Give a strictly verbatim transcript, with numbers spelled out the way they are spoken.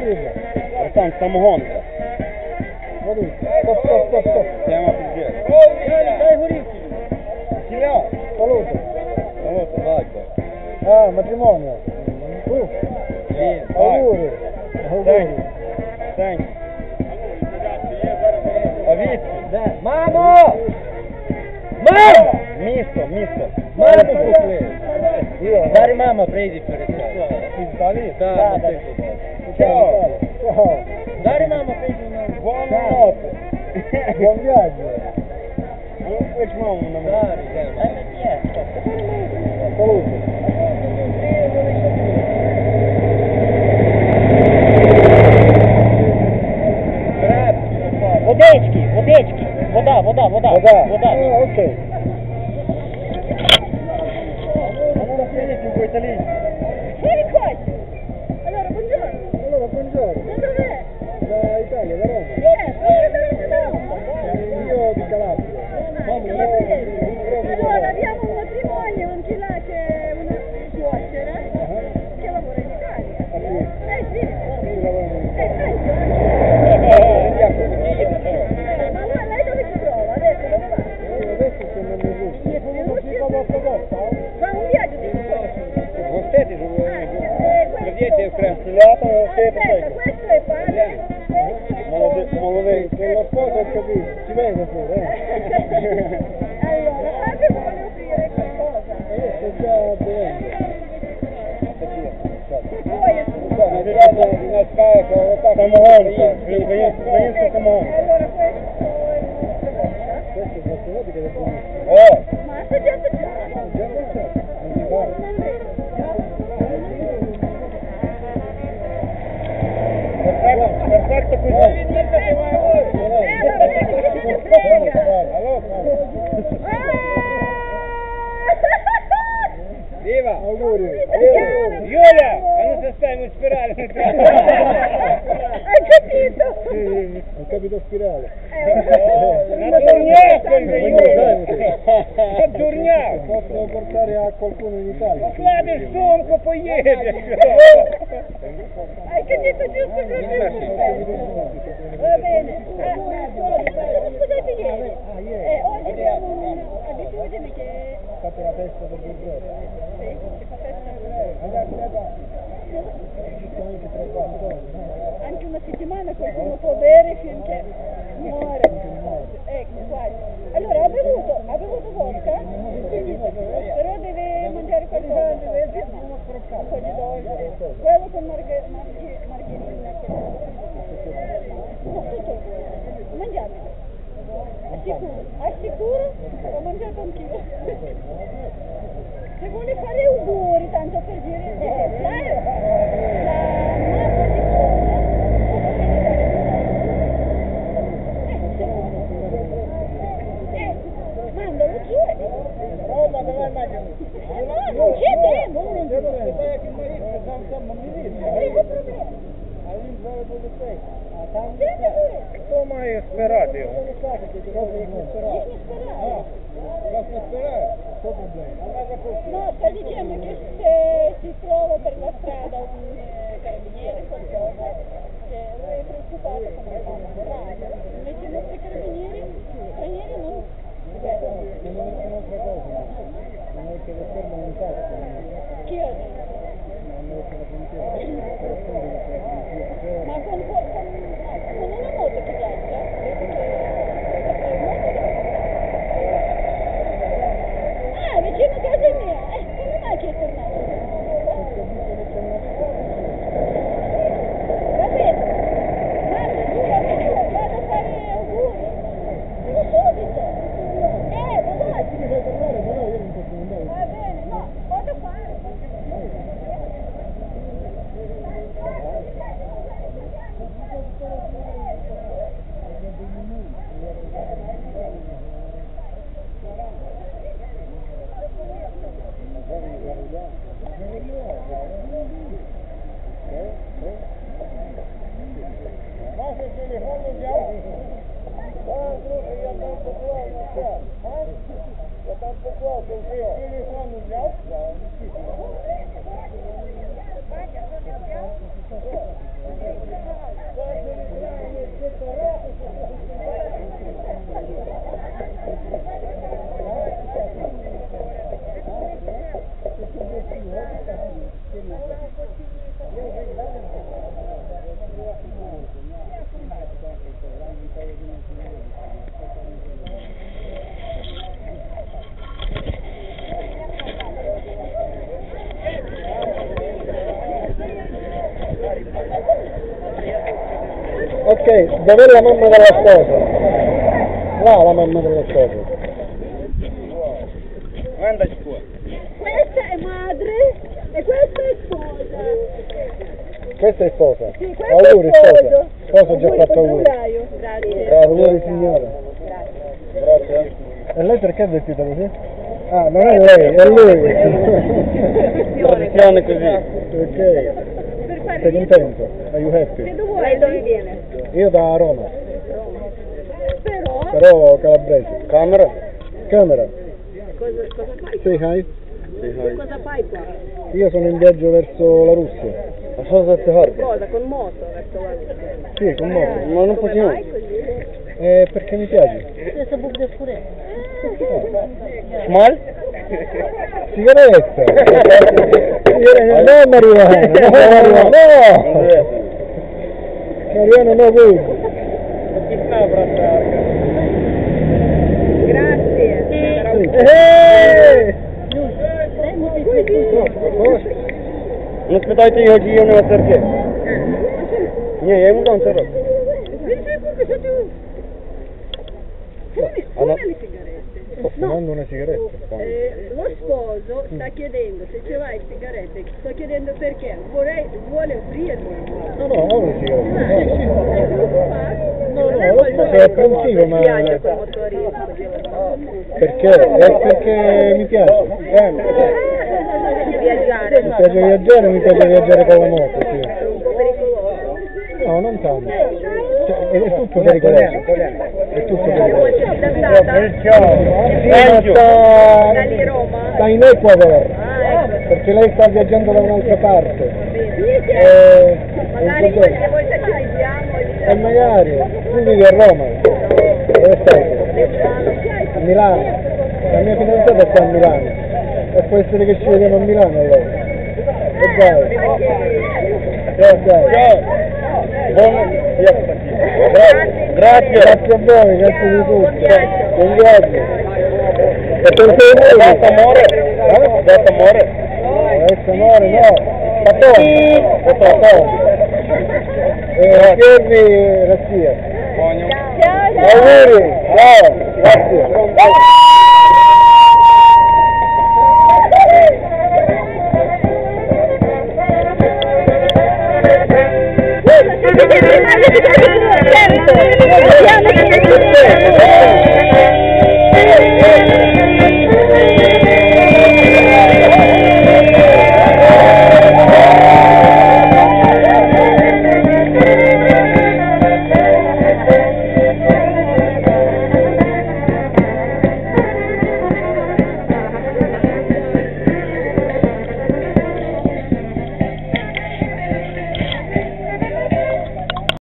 Братан, самогонка. Смотри, стоп, стоп, стоп, стоп. Прямо пиздец. Дай горівки. Тебя? Салута. Вот, свадьба. А, матримонио. Ух. Блин, Аuguri. Thank you. Thank you. Овіцьки? Да. Мамо! Мамо! Місто, місто. Мамо пішли. Зараз мама прийде перед цим. Ти в Італії? Так, Да, на да. цих тут. Чао. Чао. Зараз мама прийде на... Buonanotte. Buon viaggio. Ну, хоч маму на мене. Зараз йдемо. Salute. Водички, водички. Вода, вода, вода. Вода. Вода. Ah, ok. Allora spiegati un po' italiano. Fuori qua! Allora, buongiorno! Allora, buongiorno. Da dov'è? Da Italia, da Roma. Eh, sono da Roma! Io di Calabria. Allora, abbiamo un matrimonio anche là che è una suocera che lavora in Italia. Ah, sì? Eh sì! Chi lavora in Eh, ma allora lei dove si trova? Adesso dove va? Adesso sono in Russia. Va un viaggio di scorso. Гостети ж Ah, eh, Vedete, questo... окремо стіляти, Aspetta, questo è padre. Молодий, молодий. Quello sposo ho capito, si vede pure, eh? Allora, padre vuole offrire qualcosa. Io sto già bevendo. Poi è Самогонка, українська самогонка. allora questo Questo è fatto vedi che è buono. О, ma assaggiate già. Già non c'è, non si fa. perfetto, perfetto così. Eh, ma vedi che ce ne frega. Viva! Auguri. Юля, а ну составимо спираль. Hai capito? Sì, ho capito spirale. На турняк, Юля. На турняк. Posso portare a qualcuno in Italia? Покладеш сумку, поїдеш. Hai capito giusto così? Va bene. Ah, scusate ieri. Eh, oggi abbiamo un'abitudine che... Fate la festa per due giorni. Sì, si fa festa. Anche una settimana qualcuno può bere finché muore. Ecco, quasi. Allora ha bevuto, ha bevuto vodka, però deve mangiare qualcosa, un po' di dolce, quello con marghe, marghe, margherita. No, tutto, mangiate. Assicuro, assicuro, l'ho mangiato anch'io. Se vuole fare auguri, tanto per dire, eh, la, la mamma di Sonia, eh, mandalo giù e... Рома, давай мадину. Eh, no, non c'è tempo, non c'è tempo. А він зараз буде цей. А там Senti pure, хто має спирати його? їх не спирали. Вас не спирають? Что проблема? No, sta dicendo che se si trova per la strada un eh, carabiniere qualcosa, che lui è preoccupato come fanno a strada. Invece i nostri carabinieri stranieri non vedono. Non è un'altra cosa, non è che lo fermano in tasca, Chi ha detto? hanno messo la frontiera, per esempio che c'è Ma con, con, con, ah, con una moto che viaggia? Vedi che... Ah, vicino a casa mia! Eh, come mai che è tornato? Va bene, manda giù la giù, vado a fare auguri. Dico subito. Eh, dai. mi fai tornare, però io non posso andare. Va bene, no, vado a fare. Ваше телефон взяв? Так, друже, я там поклав на це. А? Я там поклав, то вже телефон взяв? Так. Ok, dov'è la mamma della sposa? Là la mamma della sposa. Guarda qua. Questa è madre e questa è sposa. Questa è sposa. Sì, questo Auguri è sposo. sposa. Sposa ha già Auguri, fatto auguri. febbraio. Grazie. Auguri signora. Grazie. E lei perché è vestita così? Ah, non è lei, è lui. Tradizione così. Ok. Per fare Sei contento? Are you Che happy? dove Lei dove viene? Io da Roma, Però, però calabrese. Camera? Camera. cosa, cosa fai? Say hi. Cosa fai qua? Io sono in viaggio verso la Russia. Ma cosa ti serve? Cosa? Con moto verso la Russia? Sì, con moto. Ma non possiamo. Vai così? Eh, perché mi piace. Questo buco di scurezza. Small? Sigaretta! Sigaretta, no marijuana, no marijuana, no! Marijuana no good. Grazie. Eeeh! Non spettajte io oggi io ne ho perché. Niente, io non so. Come le sigarette? Sto fumando una sigaretta. Eh, lo sposo sta chiedendo se ci vai sigarette, sto chiedendo perché, vorrei, vuole offrirlo. No, no, ho una sigaretta. No, no, lo sposo è apprensivo, ma... piace quel motorino, Perché? È perché mi piace. Eh, viaggiare, mi piace viaggiare, mi piace viaggiare con la moto, sì. è un po' pericoloso. No, non tanto. Cioè, è, è tutto pericoloso. È tutto pericoloso. Meglio. Sta, Da lì Roma? sta in Ecuador, Ah, ecco. perché lei sta viaggiando da un'altra parte. Bene. E, Magari qualche volta ci vediamo e magari tu vivi a Roma. Dove stai? A Milano. La mia fidanzata sta a Milano. E può essere che ci vediamo a Milano allora. E dai. E dai. Buon Grazie. Grazie. Grazie a voi, grazie di tutto. Buon viaggio. E per te Grazie amore. Eh? Grazie amore. Adesso amore, no. Patone. Patone. Eh, Pierri Rassia. Auguri. Ciao. Grazie. Scusa,